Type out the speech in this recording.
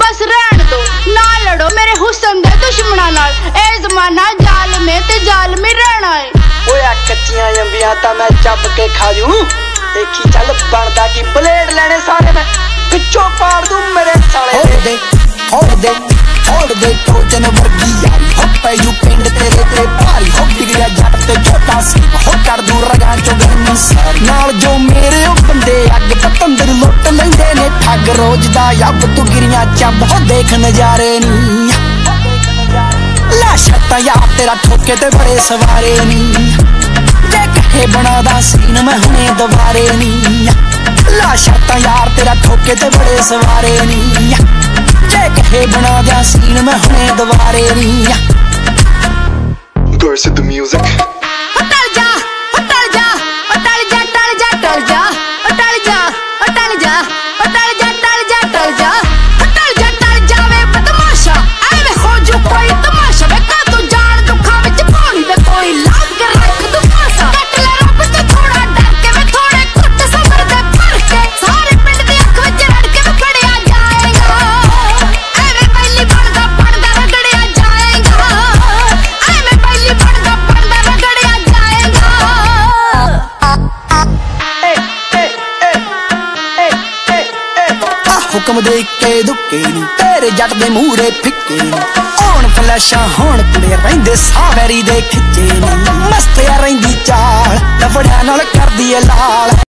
बस रहन दो ना लड़ो मेरे हुस्न दे दुश्मना नाल। ए जमाना जालमे ते जालमी रहना है। ओए कच्चियां अंबियां तां मैं चब के खा जूं। देखी चल बनदा की ब्लेड लेने सारे मैं पिछों पाड़ दूं मेरे साले दे। छोड़ दे टोजन वर्गी यारी हो पैजू पिंड तेरे ते भारी हो बिगड़िया जट ते छोटा सी हो कर दूं रगां चों गर्मी सारी नाल जो मेरे ओ बंदे अग पतंदर लुट लैंदे ने ठग रोज दा यब तू गिरियां चब हो देख नजारे नी ला शर्तां यार तेरा ठोके ते बड़े सवारे नी जे कहे बनादा सीन मैं हुणे दोबारे नी ला शर्तां यार तेरा ठोके ते बड़े सवारे नी जे कहे बना दिया सीन मैं हुणे दोबारे नी। Burst the music. टल जा टल जा टल जा टल जा टल जा टल जा टल जा टल जा टल जा टल जा टल जा टल जा वे बदमाशा ऐवे हो जो कोई तमाशा वे का तू जान दुखा विच पानी वे कोई लाग के रख तू फासा कट ले रब ते थोड़ा डर के वे थोड़े कुट सबर दे भर के सारे पिंड दी अख विच रड़ के वे फड़िया जाएगा ऐवे पहली बनदा रगड़िया जाएगा ऐवे पहली बनदा रगड़िया जाएगा। हुक्म दे के दुक्के नी तेरे जट दे मूरे फिक्के नी होण फ्लैशां होण कुड़े रहिंदे सावरी दे खिच्चे नी मस्त यार रहिंदी चाल लफड़ियां नाल करदी ए लाल।